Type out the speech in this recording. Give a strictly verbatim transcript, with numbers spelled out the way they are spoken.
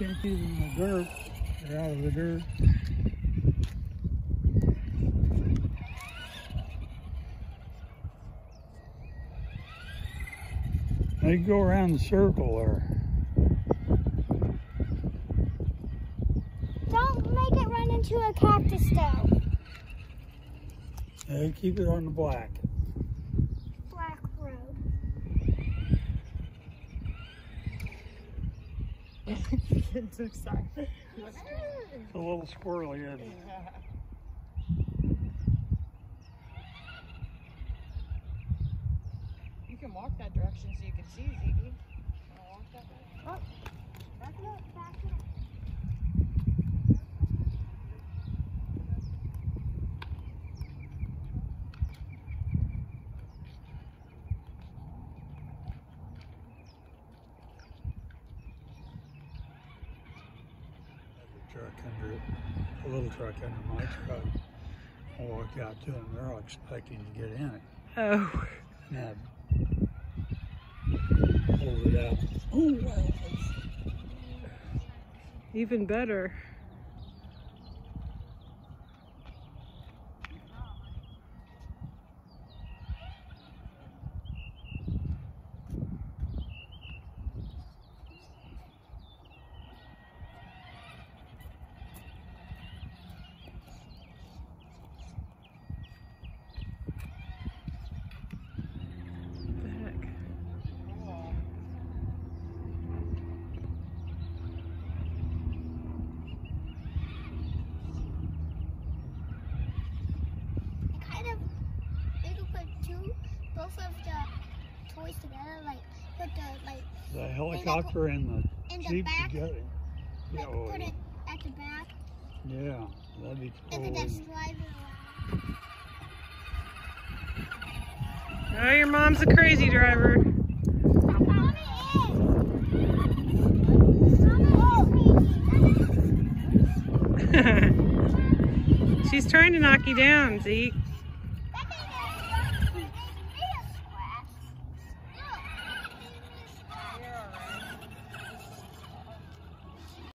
can't keep them in the dirt. They're out of the dirt. They go around the circle there. Don't make it run into a cactus though. They keep it on the black. Black road. Getting too excited. It's a little squirrely, isn't it? Yeah. You can walk that direction so you can see Ziggy. Wanna walk that way? Oh, back it up, back it up. Truck under it, a little truck under my truck. I walked out to them, they're all expecting to get in it. Oh. And I pulled it out. Oh, wow. Even better. Both of the toys together, like put the like The helicopter and the in the Jeep back, together. like Yeah, oh, put yeah. it at the back, Yeah, that'd be cool. and then wouldn't just it? drive it around. Oh, your mom's a crazy driver. Mommy is. Mommy is. She's trying to knock you down, Zeke.